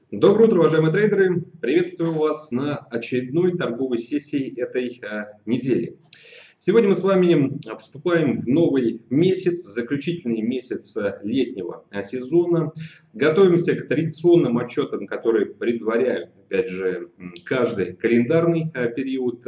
Доброе утро, уважаемые трейдеры! Приветствую вас на очередной торговой сессии этой недели. Сегодня мы с вами вступаем в новый месяц, заключительный месяц летнего сезона. Готовимся к традиционным отчетам, которые предваряют, опять же, каждый календарный период.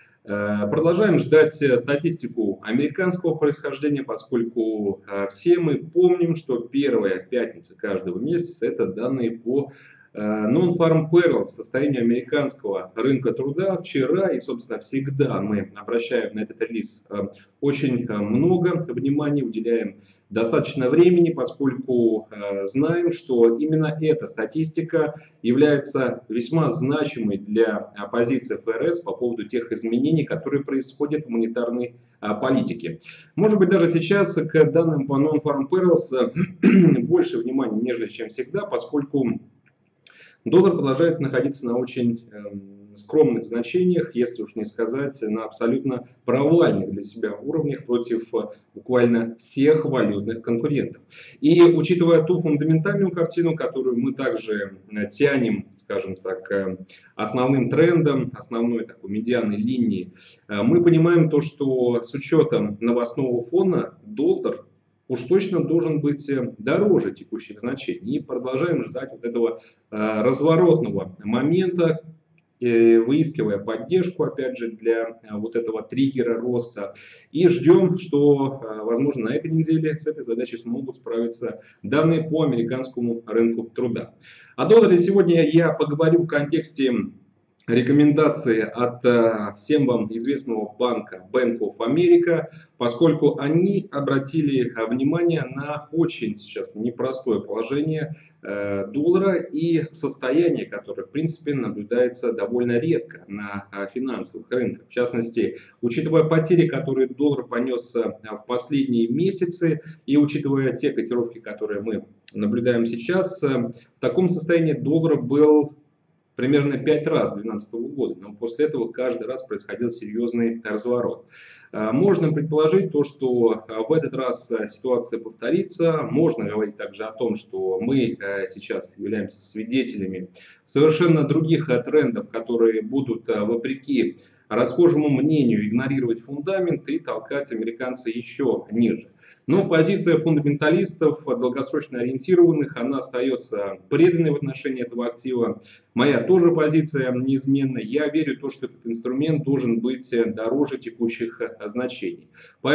Продолжаем ждать статистику американского происхождения, поскольку все мы помним, что первая пятница каждого месяца – это данные по Non-Farm Payrolls, состоянию американского рынка труда. Вчера и, собственно, всегда мы обращаем на этот релиз очень много внимания, уделяем достаточно времени, поскольку знаем, что именно эта статистика является весьма значимой для позиции ФРС по поводу тех изменений, которые происходят в монетарной политике. Может быть, даже сейчас к данным по Non-Farm Payrolls больше внимания, нежели чем всегда, поскольку доллар продолжает находиться на очень скромных значениях, если уж не сказать, на абсолютно провальных для себя уровнях против буквально всех валютных конкурентов. И учитывая ту фундаментальную картину, которую мы также тянем, скажем так, основным трендом, основной такой медианной линии, мы понимаем то, что с учетом новостного фона доллар уж точно должен быть дороже текущих значений. И продолжаем ждать вот этого разворотного момента, выискивая поддержку, опять же, для вот этого триггера роста. И ждем, что, возможно, на этой неделе с этой задачей смогут справиться данные по американскому рынку труда. О долларе сегодня я поговорю в контексте рекомендации от всем вам известного банка Bank of America, поскольку они обратили внимание на очень сейчас непростое положение доллара и состояние, которое в принципе наблюдается довольно редко на финансовых рынках. В частности, учитывая потери, которые доллар понес в последние месяцы, и учитывая те котировки, которые мы наблюдаем сейчас, в таком состоянии доллар был примерно 5 раз 2012 года, но после этого каждый раз происходил серьезный разворот. Можно предположить то, что в этот раз ситуация повторится. Можно говорить также о том, что мы сейчас являемся свидетелями совершенно других трендов, которые будут, вопреки расхожему мнению, игнорировать фундамент и толкать американца еще ниже. Но позиция фундаменталистов, долгосрочно ориентированных, она остается преданной в отношении этого актива. Моя тоже позиция неизменна. Я верю в то, что этот инструмент должен быть дороже текущих значений.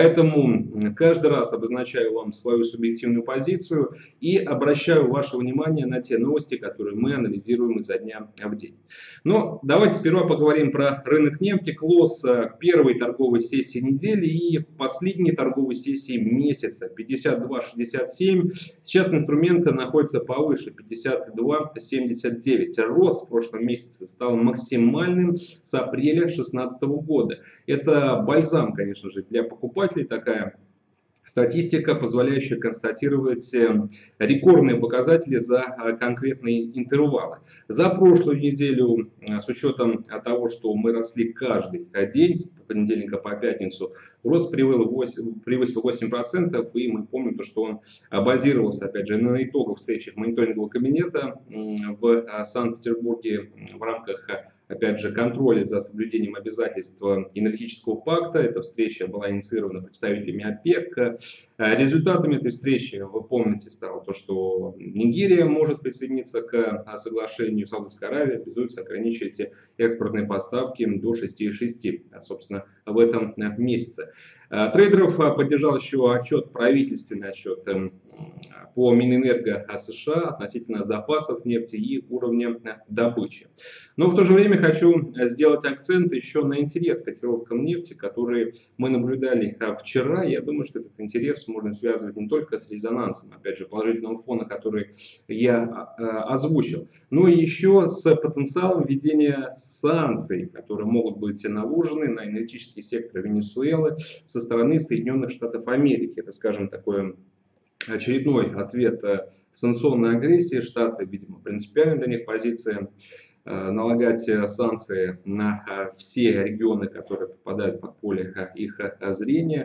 Поэтому каждый раз обозначаю вам свою субъективную позицию и обращаю ваше внимание на те новости, которые мы анализируем изо дня в день. Но давайте сперва поговорим про рынок нефти. Клосс первой торговой сессии недели и последней торговой сессии месяца 52.67. Сейчас инструмент находится повыше 52.79. Рост в прошлом месяце стал максимальным с апреля 2016 года. Это бальзам, конечно же, для покупателей, такая статистика, позволяющая констатировать рекордные показатели за конкретные интервалы. За прошлую неделю, с учетом того, что мы росли каждый день, с понедельника по пятницу, рост превысил 8%, и мы помним, что он базировался, опять же, на итогах встречи мониторингового кабинета в Санкт-Петербурге в рамках, опять же, контроля за соблюдением обязательств энергетического пакта. Эта встреча была инициирована представителями ОПЕК. Результатами этой встречи, вы помните, стало то, что Нигерия может присоединиться к соглашению, Саудовская Аравия обязуется ограничить экспортные поставки до 6,6, собственно, в этом месяце. Трейдеров поддержал еще правительственный отчет по Минэнерго США относительно запасов нефти и уровня добычи. Но в то же время хочу сделать акцент еще на интерес к котировкам нефти, которые мы наблюдали вчера. Я думаю, что этот интерес можно связывать не только с резонансом, опять же, положительного фона, который я озвучил, но и еще с потенциалом введения санкций, которые могут быть наложены на энергетический сектор Венесуэлы со стороны Соединенных Штатов Америки. Это, скажем, такое очередной ответ санкционной агрессии. Штаты, видимо, принципиальная для них позиция налагать санкции на все регионы, которые попадают под поле их зрения.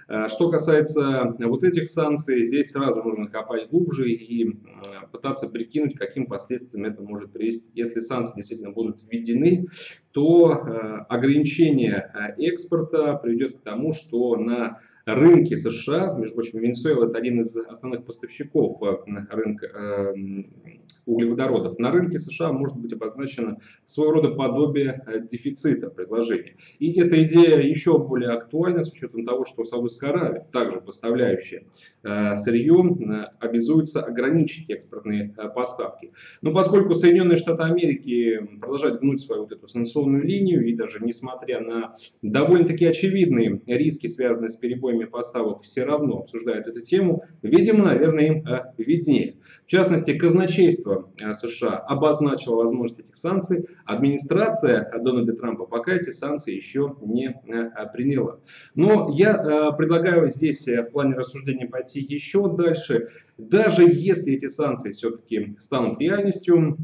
Что касается вот этих санкций, здесь сразу нужно копать глубже и пытаться прикинуть, каким последствиям это может привести. Если санкции действительно будут введены, то ограничение экспорта приведет к тому, что на рынке США, между прочим, Венесуэла — это один из основных поставщиков рынка углеводородов. На рынке США может быть обозначено своего рода подобие дефицита предложения. И эта идея еще более актуальна с учетом того, что Саудовская Аравия, также поставляющая сырье, обязуется ограничить экспортные поставки. Но поскольку Соединенные Штаты Америки продолжают гнуть свою вот эту санкционную линию, и даже несмотря на довольно-таки очевидные риски, связанные с перебоями поставок, все равно обсуждают эту тему, видимо, наверное, им виднее. В частности, казначейство США обозначило возможность этих санкций. Администрация Дональда Трампа пока эти санкции еще не приняла. Но я предлагаю здесь в плане рассуждения пойти еще дальше. Даже если эти санкции все-таки станут реальностью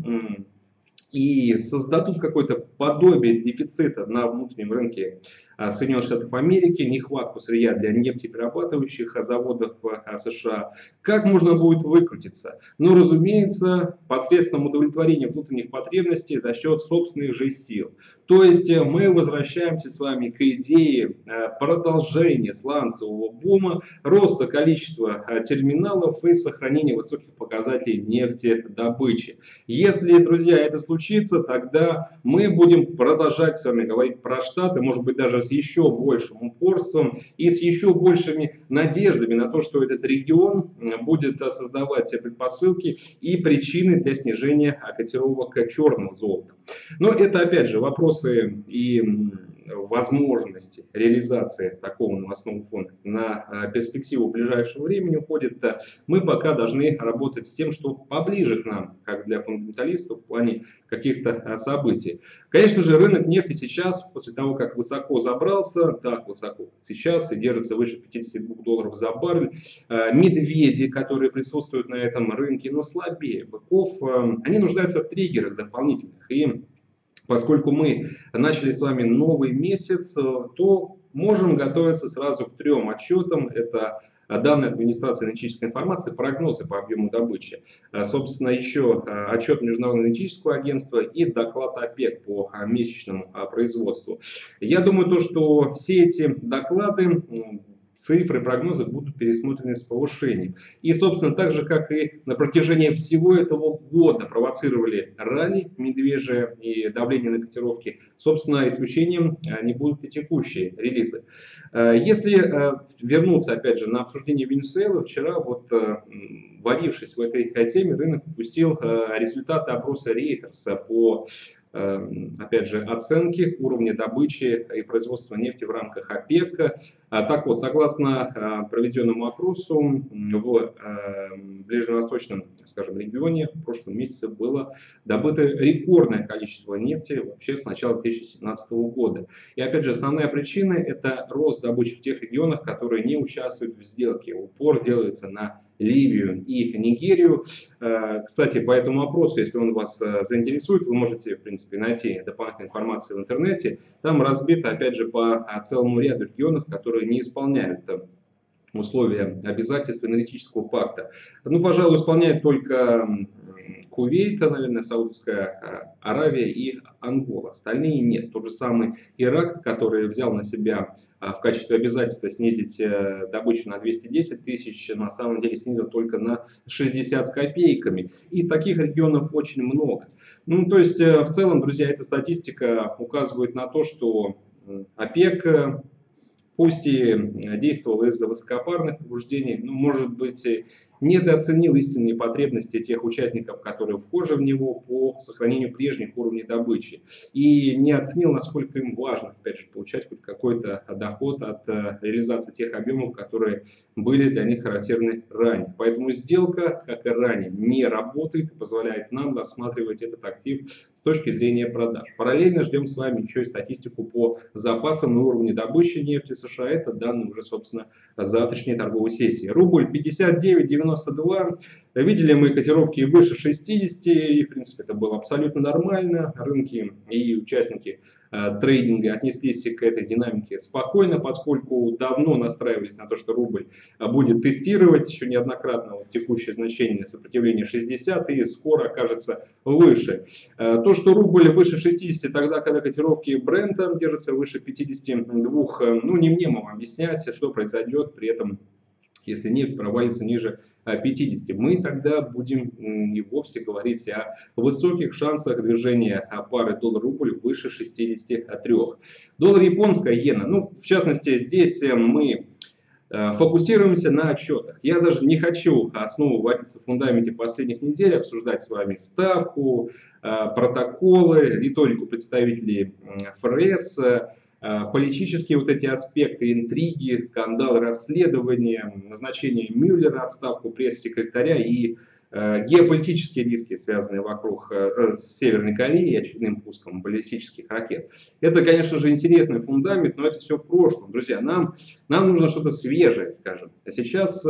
и создадут какое-то подобие дефицита на внутреннем рынке Соединенных Штатов Америки, нехватку сырья для нефтеперерабатывающих заводов США, как можно будет выкрутиться? Ну, разумеется, посредством удовлетворения внутренних потребностей за счет собственных же сил. То есть мы возвращаемся с вами к идее продолжения сланцевого бума, роста количества терминалов и сохранения высоких показателей нефтедобычи. Если, друзья, это случится, тогда мы будем продолжать с вами говорить про Штаты, может быть, даже с еще большим упорством и с еще большими надеждами на то, что этот регион будет создавать те предпосылки и причины для снижения котировок черного золота. Но это, опять же, вопросы и возможности реализации такого новостного фона на перспективу ближайшего времени уходит. Мы пока должны работать с тем, что поближе к нам, как для фундаменталистов, в плане каких-то событий. Конечно же, рынок нефти сейчас, после того, как высоко забрался, так высоко сейчас и держится выше 52 долларов за баррель, медведи, которые присутствуют на этом рынке, но слабее быков, они нуждаются в триггерах дополнительных. И поскольку мы начали с вами новый месяц, то можем готовиться сразу к 3 отчетам. Это данные администрации энергетической информации, прогнозы по объему добычи. Собственно, еще отчет Международного энергетического агентства и доклад ОПЕК по месячному производству. Я думаю, что все эти доклады, цифры, прогнозы будут пересмотрены с повышением. И, собственно, так же, как и на протяжении всего этого года провоцировали ралли медвежье и давление на котировки, собственно, исключением не будут и текущие релизы. Если вернуться, опять же, на обсуждение Венесуэлы, вчера, варившись в этой теме, рынок упустил результаты опроса Reuters по, опять же, оценки уровня добычи и производства нефти в рамках ОПЕК. Так вот, согласно проведенному опросу, в ближневосточном, скажем, регионе в прошлом месяце было добыто рекордное количество нефти вообще с начала 2017 года. И опять же, основная причина — это рост добычи в тех регионах, которые не участвуют в сделке. Упор делается на Ливию и Нигерию. Кстати, по этому опросу, если он вас заинтересует, вы можете, в принципе, найти дополнительную информацию в интернете. Там разбито, опять же, по целому ряду регионов, которые не исполняют условия обязательств энергетического пакта. Ну, пожалуй, исполняет только Кувейт, наверное, Саудовская Аравия и Ангола. Остальные нет. Тот же самый Ирак, который взял на себя в качестве обязательства снизить добычу на 210 тысяч, на самом деле снизил только на 60 с копейками. И таких регионов очень много. Ну, то есть, в целом, друзья, эта статистика указывает на то, что ОПЕК, пусть и действовал из-за высокопарных побуждений, но, может быть, недооценил истинные потребности тех участников, которые вхожи в него, по сохранению прежних уровней добычи. И не оценил, насколько им важно, опять же, получать хоть какой-то доход от реализации тех объемов, которые были для них характерны ранее. Поэтому сделка, как и ранее, не работает и позволяет нам рассматривать этот актив с точки зрения продаж. Параллельно ждем с вами еще и статистику по запасам и уровню добычи нефти США. Это данные уже, собственно, завтрашней торговой сессии. Рубль 59,90. 92. Видели мы котировки выше 60, и, в принципе, это было абсолютно нормально. Рынки и участники трейдинга отнеслись к этой динамике спокойно, поскольку давно настраивались на то, что рубль будет тестировать еще неоднократно текущее значение сопротивления 60 и скоро окажется выше. То, что рубль выше 60, тогда, когда котировки Брента держатся выше 52, ну не мне вам объяснять, что произойдет при этом, если нефть провалится ниже 50. Мы тогда будем и вовсе говорить о высоких шансах движения пары доллар-рубль выше 63. Доллар японская иена. Ну, в частности, здесь мы фокусируемся на отчетах. Я даже не хочу снова вводиться в фундаменте последних недель, обсуждать с вами ставку, протоколы, риторику представителей ФРС, политические вот эти аспекты, интриги, скандалы, расследования, назначение Мюллера, отставку пресс-секретаря и геополитические риски, связанные вокруг с Северной Кореей и очередным пуском баллистических ракет. Это, конечно же, интересный фундамент, но это все в прошлом. Друзья, нам нужно что-то свежее, скажем. А сейчас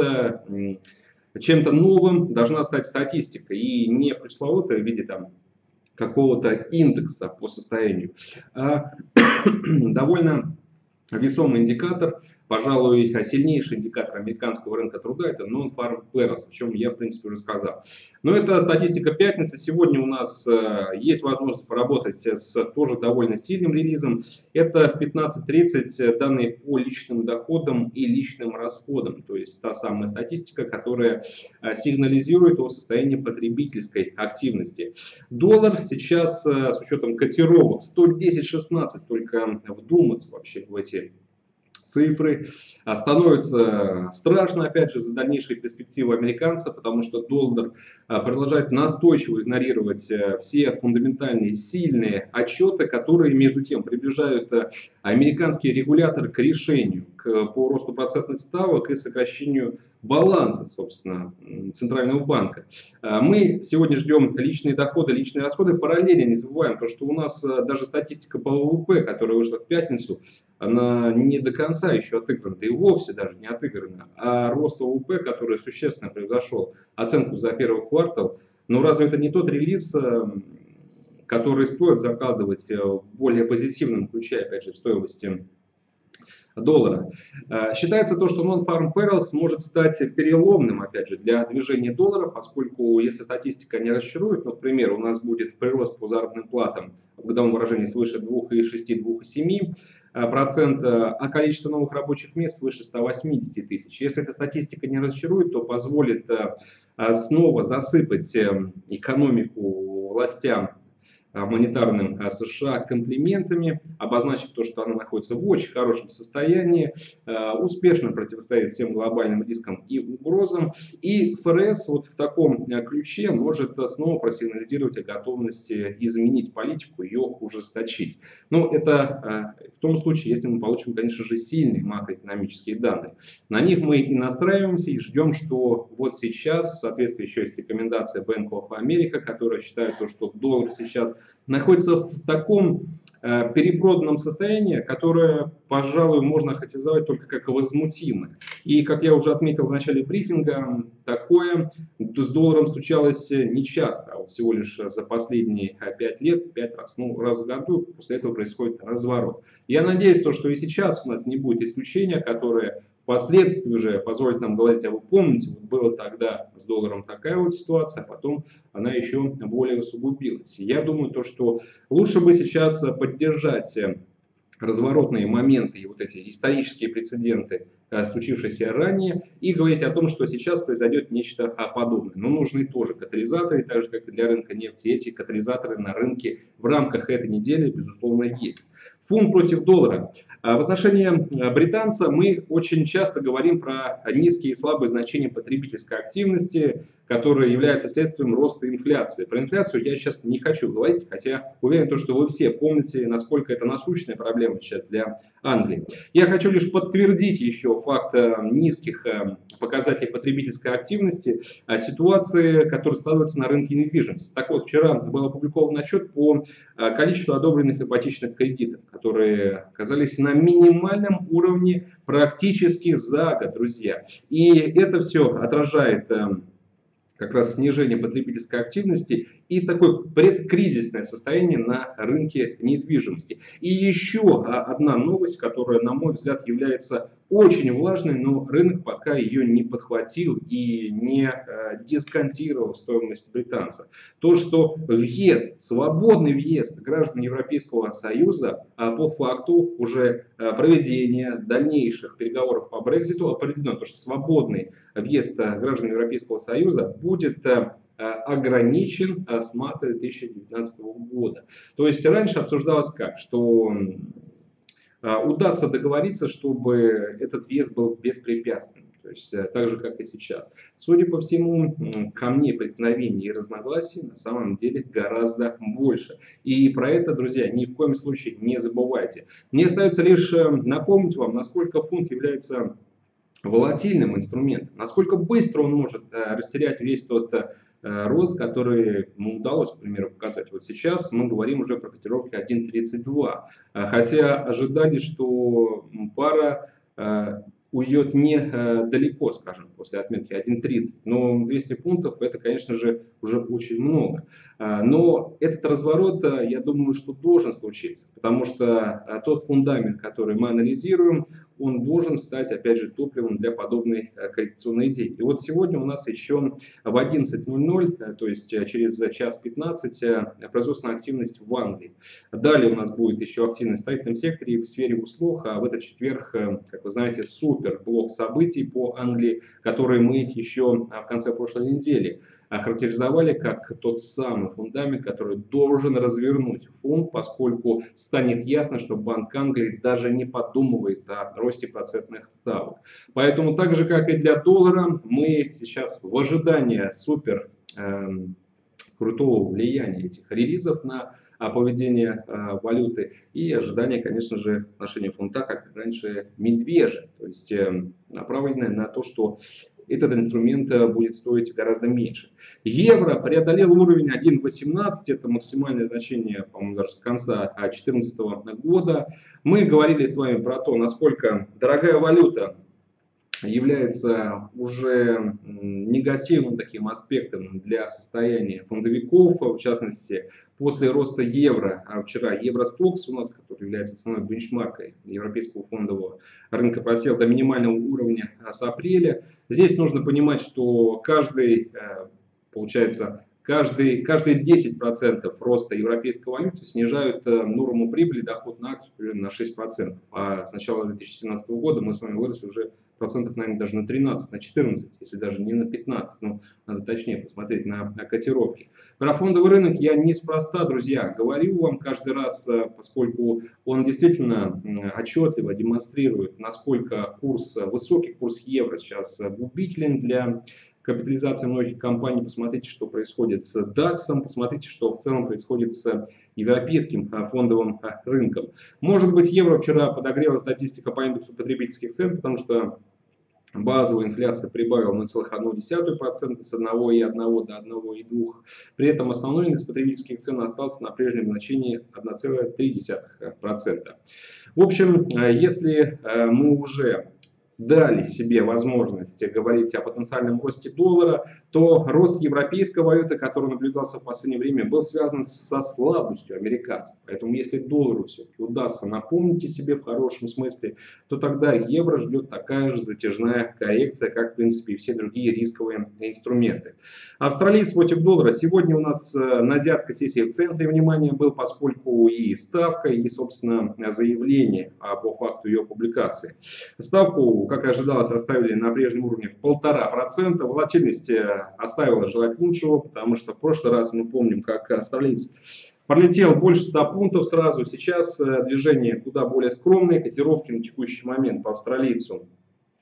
чем-то новым должна стать статистика, и не пресловутая в виде там какого-то индекса по состоянию, а довольно весомый индикатор, пожалуй, сильнейший индикатор американского рынка труда, это Non-Farm Payrolls, о чем я, в принципе, уже сказал. Но это статистика пятницы. Сегодня у нас есть возможность поработать с тоже довольно сильным релизом. Это в 15:30 данные по личным доходам и личным расходам. То есть та самая статистика, которая сигнализирует о состоянии потребительской активности. Доллар сейчас с учетом котировок 110.16, только вдуматься вообще в эти цифры. Становится страшно, опять же, за дальнейшие перспективы американца, потому что доллар продолжает настойчиво игнорировать все фундаментальные сильные отчеты, которые, между тем, приближают американский регулятор к решению по росту процентных ставок и сокращению баланса, собственно, Центрального банка. Мы сегодня ждем личные доходы, личные расходы. Параллельно не забываем, что у нас даже статистика по ВВП, которая вышла в пятницу, она не до конца еще отыграна, да и вовсе даже не отыграна. А рост ВВП, который существенно превзошел оценку за первый квартал, ну разве это не тот релиз, который стоит закладывать в более позитивном ключе, опять же, в стоимости доллара. Считается то, что Non-Farm Payrolls может стать переломным, опять же, для движения доллара, поскольку если статистика не расчарует, например, у нас будет прирост по заработным платам в годовом выражении свыше 2,6-2,7%, а количество новых рабочих мест свыше 180 тысяч. Если эта статистика не расчарует, то позволит снова засыпать экономику властям монетарным США комплиментами, обозначив то, что она находится в очень хорошем состоянии, успешно противостоит всем глобальным рискам и угрозам. И ФРС вот в таком ключе может снова просигнализировать о готовности изменить политику, ее ужесточить. Но это в том случае, если мы получим, конечно же, сильные макроэкономические данные. На них мы и настраиваемся, и ждем, что вот сейчас, в соответствии еще с рекомендацией Bank of America, которая считает, что доллар сейчас находится в таком перепроданном состоянии, которое, пожалуй, можно охарактеризовать только как возмутимое. И, как я уже отметил в начале брифинга, такое с долларом случалось нечасто, а вот всего лишь за последние 5 лет, 5 раз, раз в году, после этого происходит разворот. Я надеюсь, что и сейчас у нас не будет исключения, которое впоследствии уже позволит нам говорить, а вы помните, вот была тогда с долларом такая вот ситуация, а потом она еще более усугубилась. Я думаю, что лучше бы сейчас поддержать разворотные моменты и вот эти исторические прецеденты, случившиеся ранее, и говорить о том, что сейчас произойдет нечто подобное. Но нужны тоже катализаторы, так же как и для рынка нефти. Эти катализаторы на рынке в рамках этой недели, безусловно, есть. Фунт против доллара. В отношении британца мы очень часто говорим про низкие и слабые значения потребительской активности, которые являются следствием роста инфляции. Про инфляцию я сейчас не хочу говорить, хотя уверен, что вы все помните, насколько это насущная проблема проблема сейчас для Англии. Я хочу лишь подтвердить еще факт низких показателей потребительской активности, ситуации, которая складывается на рынке недвижимости. Так вот, вчера был опубликован отчет по количеству одобренных ипотечных кредитов, которые оказались на минимальном уровне практически за год, друзья. И это все отражает как раз снижение потребительской активности и такое предкризисное состояние на рынке недвижимости. И еще одна новость, которая, на мой взгляд, является очень важной, но рынок пока ее не подхватил и не дисконтировал стоимость британца. То, что въезд, свободный въезд граждан Европейского Союза по факту уже проведения дальнейших переговоров по Брекситу определено, то, что свободный въезд граждан Европейского Союза будет ограничен с марта 2019 года. То есть раньше обсуждалось как, что удастся договориться, чтобы этот въезд был беспрепятственным. То есть так же, как и сейчас. Судя по всему, камней преткновений и разногласий на самом деле гораздо больше. И про это, друзья, ни в коем случае не забывайте. Мне остается лишь напомнить вам, насколько фунт является волатильным инструментом, насколько быстро он может растерять весь тот рост, который ему удалось, к примеру, показать. Вот сейчас мы говорим уже про котировки 1.32, хотя ожидали, что пара уйдет не далеко, скажем, после отметки 1.30, но 200 пунктов это, конечно же, уже очень много. Но этот разворот, я думаю, что должен случиться, потому что тот фундамент, который мы анализируем, он должен стать, опять же, топливом для подобной коррекционной идеи. И вот сегодня у нас еще в 11.00, то есть через час 15, производственная активность в Англии. Далее у нас будет еще активность в строительном секторе и в сфере услуг, а в этот четверг, как вы знаете, супер блок событий по Англии, которые мы еще в конце прошлой недели охарактеризовали как тот самый фундамент, который должен развернуть фунт, поскольку станет ясно, что Банк Англии даже не подумывает о росте процентных ставок. Поэтому так же, как и для доллара, мы сейчас в ожидании супер крутого влияния этих релизов на поведение валюты и ожидание, конечно же, отношения фунта, как раньше, медвежье, то есть направленное на то, что этот инструмент будет стоить гораздо меньше. Евро преодолел уровень 1.18, это максимальное значение, по-моему, даже с конца 2014 года. Мы говорили с вами про то, насколько дорогая валюта является уже негативным таким аспектом для состояния фондовиков, в частности, после роста евро, вчера Евростокс у нас, который является основной бенчмаркой европейского фондового рынка, просел до минимального уровня с апреля. Здесь нужно понимать, что каждый 10% роста европейской валюты снижают норму прибыли, доход на акцию примерно на 6%. А с начала 2017 года мы с вами выросли уже процентов, наверное, даже на 13, на 14, если даже не на 15. Но надо точнее посмотреть на котировки. Про фондовый рынок я неспроста, друзья, говорю вам каждый раз, поскольку он действительно отчетливо демонстрирует, насколько высокий курс евро сейчас губителен для капитализации многих компаний. Посмотрите, что происходит с DAX, посмотрите, что в целом происходит с европейским фондовым рынком. Может быть, евро вчера подогрела статистика по индексу потребительских цен, потому что базовая инфляция прибавила 0,1% с 1,1 до 1,2. При этом основной индекс потребительских цен остался на прежнем значении 1,3%. В общем, если мы уже дали себе возможность говорить о потенциальном росте доллара, то рост европейской валюты, который наблюдался в последнее время, был связан со слабостью американцев. Поэтому если доллару все-таки удастся напомнить о себе в хорошем смысле, то тогда евро ждет такая же затяжная коррекция, как в принципе и все другие рисковые инструменты. Австралиец против доллара. Сегодня у нас на азиатской сессии в центре внимания был, поскольку и ставка, и, собственно, заявление по факту ее публикации. Ставку, как и ожидалось, оставили на прежнем уровне в 1,5%. Волатильность оставила желать лучшего, потому что в прошлый раз мы помним, как австралиец пролетел больше 100 пунктов сразу. Сейчас движение куда более скромное, котировки на текущий момент по австралийцу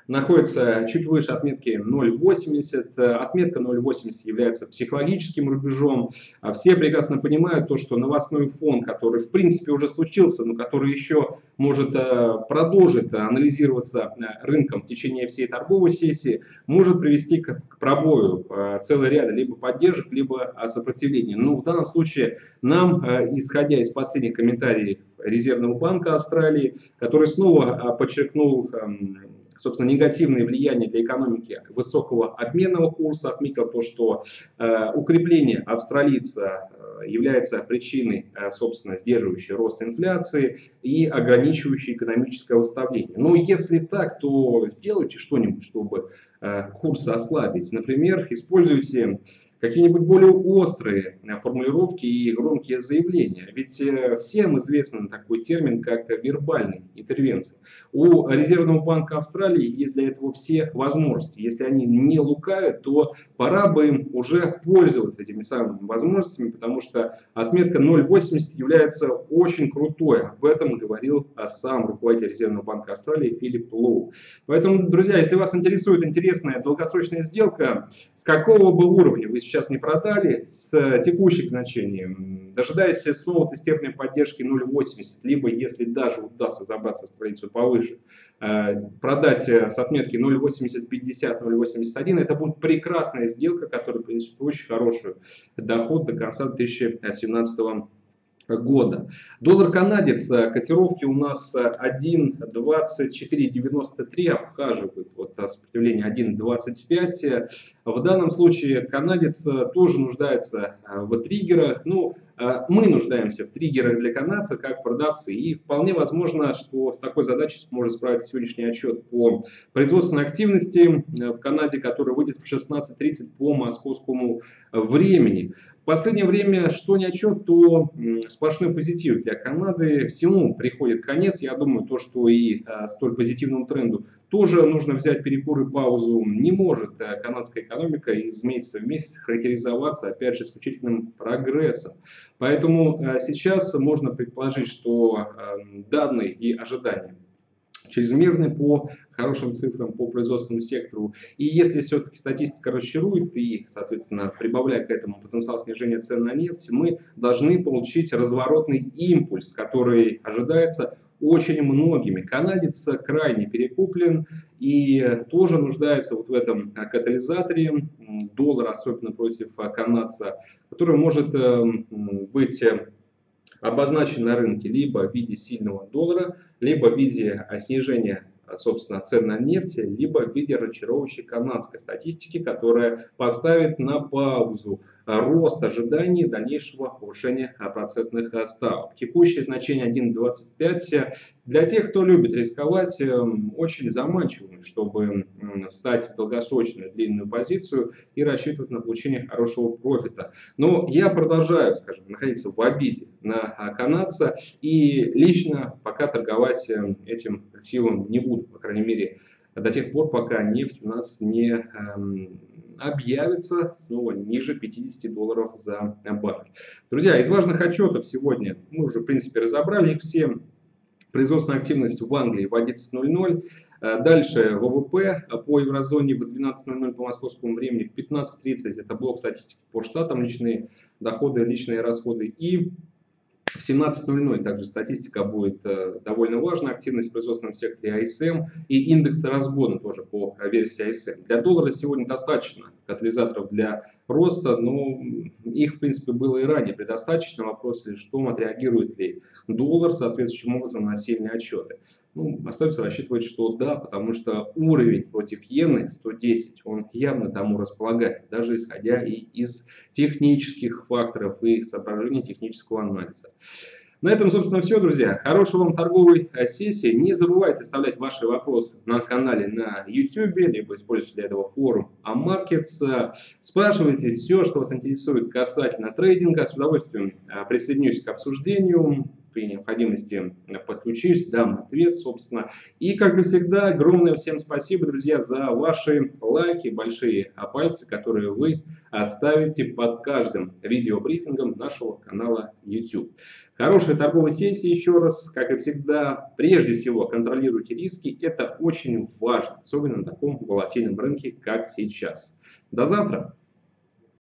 находится чуть выше отметки 0,80. Отметка 0,80 является психологическим рубежом. Все прекрасно понимают то, что новостной фон, который в принципе уже случился, но который еще может продолжить анализироваться рынком в течение всей торговой сессии, может привести к пробою целый ряд либо поддержек, либо сопротивления. Но в данном случае нам, исходя из последних комментариев Резервного банка Австралии, который снова подчеркнул, собственно, негативное влияние для экономики высокого обменного курса, отметил то, что укрепление австралийца является причиной, собственно, сдерживающей рост инфляции и ограничивающей экономическое восстановление. Но если так, то сделайте что-нибудь, чтобы курс ослабить. Например, используйте какие-нибудь более острые формулировки и громкие заявления. Ведь всем известен такой термин, как вербальные интервенции. У Резервного банка Австралии есть для этого все возможности. Если они не лукавят, то пора бы им уже пользоваться этими самыми возможностями, потому что отметка 0,80 является очень крутой. Об этом говорил сам руководитель Резервного банка Австралии Филипп Лоу. Поэтому, друзья, если вас интересует интересная долгосрочная сделка, с какого бы уровня вы сейчас не продали, с текущих значений, дожидаясь снова тестирования поддержки 0,80, либо если даже удастся забраться в страницу повыше, продать с отметки 0,8050, 0,81, это будет прекрасная сделка, которая принесет очень хороший доход до конца 2017 года. Доллар-канадец, котировки у нас 1,2493, обхаживает вот сопротивление 1,25. В данном случае канадец тоже нуждается в триггерах. Ну, мы нуждаемся в триггерах для канадцев как продавцы. И вполне возможно, что с такой задачей сможет справиться сегодняшний отчет по производственной активности в Канаде, который выйдет в 16:30 по московскому времени. В последнее время, что не отчет, то сплошной позитив для Канады. Всему приходит конец. Я думаю, то, что и столь позитивному тренду тоже нужно взять перекур и паузу. Не может канадская экономика из месяца в месяц характеризоваться, опять же, исключительным прогрессом. Поэтому сейчас можно предположить, что данные и ожидания чрезмерны по хорошим цифрам по производственному сектору. И если все-таки статистика разочарует и, соответственно, прибавляя к этому потенциал снижения цен на нефть, мы должны получить разворотный импульс, который ожидается очень многими. Канадец крайне перекуплен и тоже нуждается вот в этом катализаторе доллара, особенно против канадца, который может быть обозначен на рынке либо в виде сильного доллара, либо в виде снижения, собственно, цен на нефть, либо в виде разочаровывающей канадской статистики, которая поставит на паузу рост ожиданий дальнейшего повышения процентных ставок. Текущее значение 1,25 для тех, кто любит рисковать, очень заманчивым, чтобы встать в долгосрочную длинную позицию и рассчитывать на получение хорошего профита. Но я продолжаю, скажем, находиться в обиде на канадца и лично пока торговать этим активом не буду, по крайней мере, до тех пор, пока нефть у нас не объявится снова ниже 50 долларов за баррель. Друзья, из важных отчетов сегодня мы уже, в принципе, разобрали их все. Производственная активность в Англии в 11:00. Дальше ВВП по еврозоне в 12:00 по московскому времени, в 15:30 это блок статистики по штатам, личные доходы, личные расходы. И в 17:00 также статистика будет довольно важна, активность в производственном секторе АСМ и индексы разгона тоже по версии АСМ. Для доллара сегодня достаточно катализаторов для роста, но их в принципе было и ранее предостаточно. Вопрос лишь в том, отреагирует ли доллар соответствующим образом на сильные отчеты. Ну, остается рассчитывать, что да, потому что уровень против иены 110, он явно тому располагает, даже исходя и из технических факторов и соображений технического анализа. На этом, собственно, все, друзья. Хорошей вам торговой сессии. Не забывайте оставлять ваши вопросы на канале на YouTube, либо используйте для этого форум Ammarkets. Спрашивайте все, что вас интересует касательно трейдинга. С удовольствием присоединюсь к обсуждению. при необходимости подключусь, дам ответ, собственно. И, как и всегда, огромное всем спасибо, друзья, за ваши лайки, большие пальцы, которые вы оставите под каждым видеобрифингом нашего канала YouTube. Хорошей торговой сессии еще раз. Как и всегда, прежде всего контролируйте риски. Это очень важно, особенно на таком волатильном рынке, как сейчас. До завтра!